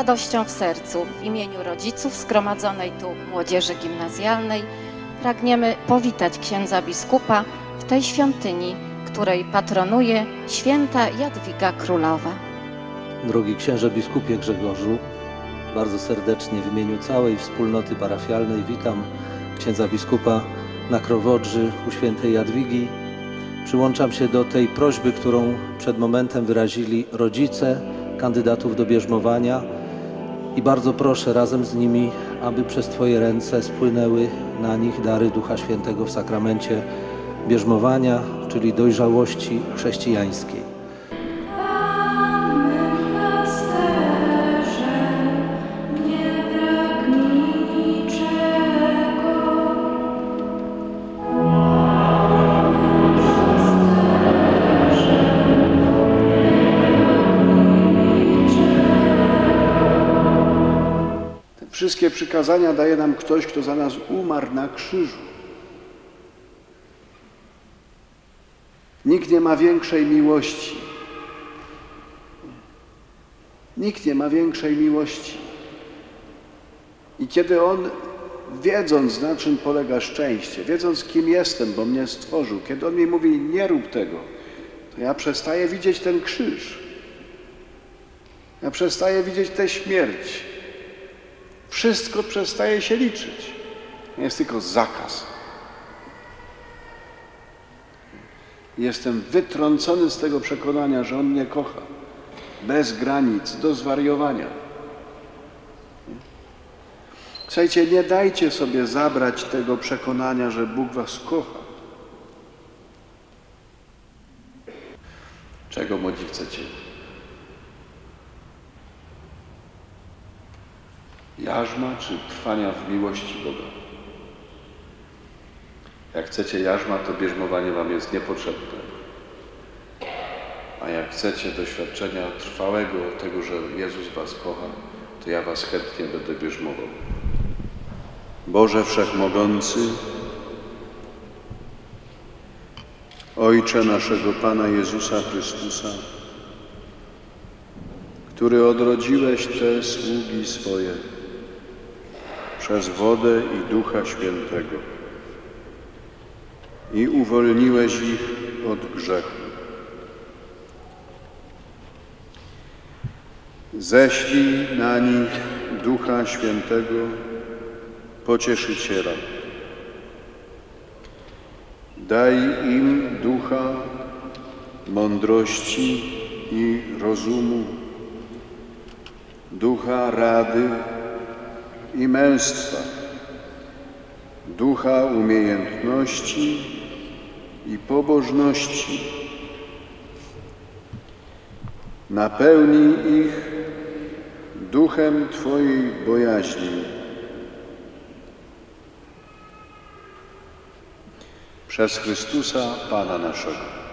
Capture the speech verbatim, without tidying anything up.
radością w sercu w imieniu rodziców zgromadzonej tu młodzieży gimnazjalnej pragniemy powitać księdza biskupa w tej świątyni, której patronuje święta Jadwiga Królowa. Drogi księże biskupie Grzegorzu, bardzo serdecznie w imieniu całej wspólnoty parafialnej witam księdza biskupa na Krowodrzy u świętej Jadwigi. Przyłączam się do tej prośby, którą przed momentem wyrazili rodzice kandydatów do bierzmowania i bardzo proszę razem z nimi, aby przez Twoje ręce spłynęły na nich dary Ducha Świętego w sakramencie bierzmowania, czyli dojrzałości chrześcijańskiej. Wszystkie przykazania daje nam ktoś, kto za nas umarł na krzyżu. Nikt nie ma większej miłości. Nikt nie ma większej miłości. I kiedy On, wiedząc, na czym polega szczęście, wiedząc, kim jestem, bo mnie stworzył, kiedy On mi mówi, nie rób tego, to ja przestaję widzieć ten krzyż. Ja przestaję widzieć tę śmierć. Wszystko przestaje się liczyć. Jest tylko zakaz. Jestem wytrącony z tego przekonania, że On mnie kocha. Bez granic, do zwariowania. Słuchajcie, nie dajcie sobie zabrać tego przekonania, że Bóg was kocha. Czego, młodzi, chcecie? Jarzma czy trwania w miłości Boga? Jak chcecie jarzma, to bierzmowanie wam jest niepotrzebne. A jak chcecie doświadczenia trwałego tego, że Jezus was kocha, to ja was chętnie będę bierzmował. Boże Wszechmogący, Ojcze naszego Pana Jezusa Chrystusa, który odrodziłeś te sługi swoje przez wodę i Ducha Świętego i uwolniłeś ich od grzechu. Ześlij na nich Ducha Świętego, Pocieszyciela. Daj im ducha mądrości i rozumu, ducha rady i męstwa, ducha umiejętności i pobożności. Napełnij ich duchem Twojej bojaźni. Przez Chrystusa Pana naszego.